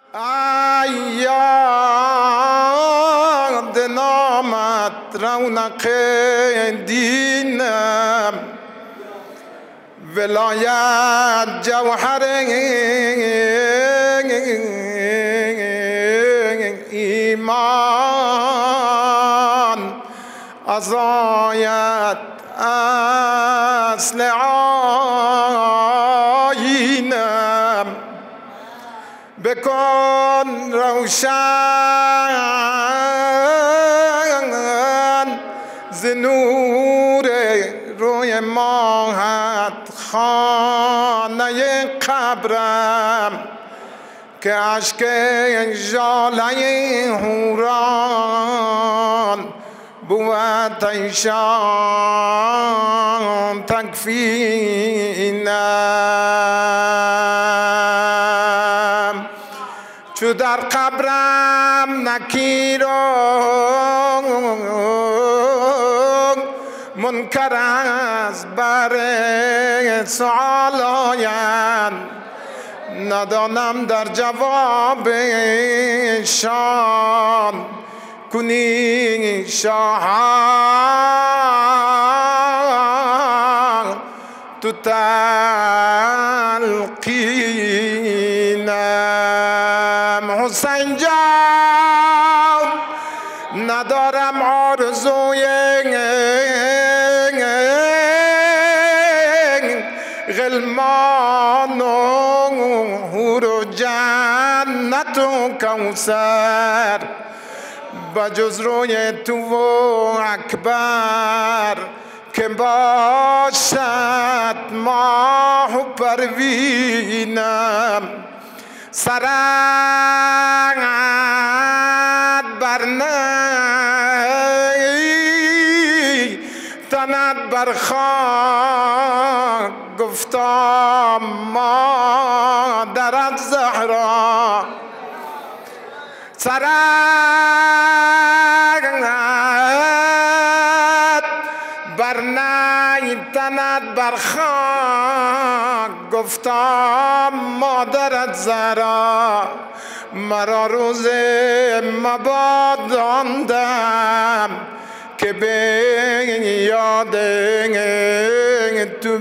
یاد نامت رونق دینم ولایت جوهر ایمان عزایت اصل آیینم بکن روشن ز نور روی ماهت خانه قبرم که اشک ژاله حوران بود ایشان تکفینم چو در قبرم نکیر و منکر از بر سؤال آیند ندانم در جوابشان کنی شاهان تو تلقینم حسین جان ندارم آرزوی غلمان و حور و جنت و کوثر بجز روی تو و اکبر که باشد ماه و پروینم سرت بر نی تنت بر خاک گفتم مادرت زهرا سرت بر نی تنت بر خاک گفتم مادرت زهرا مرا روز مباداندم که به یاد تو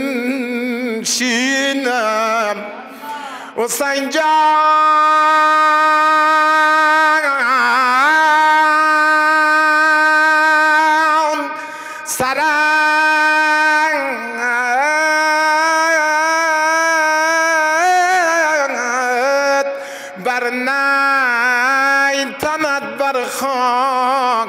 بنشینم حسین جان سرت بر نی تنت بر خاک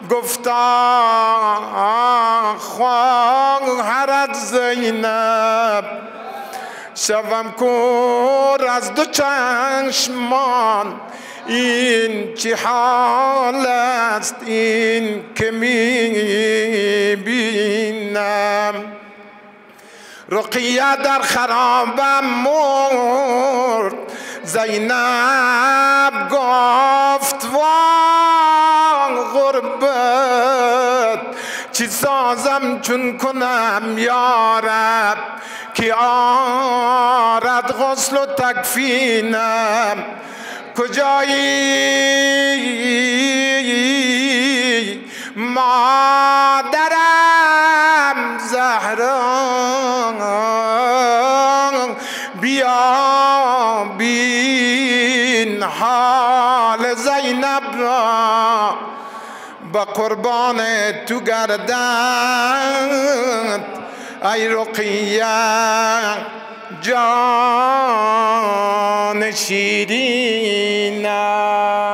گفتم خواهرت زینب شوم کور از دو چشمان این چه حال است این که می بینم رقیه در خرابم مرد زینب گفت وای غربت چی سازم چون کنم یارب که آرد غسل و تکفینم کجایی مادرم زهرا بیا بین حال زینب را با قربان تو گردد ای رقیه جان شیرینم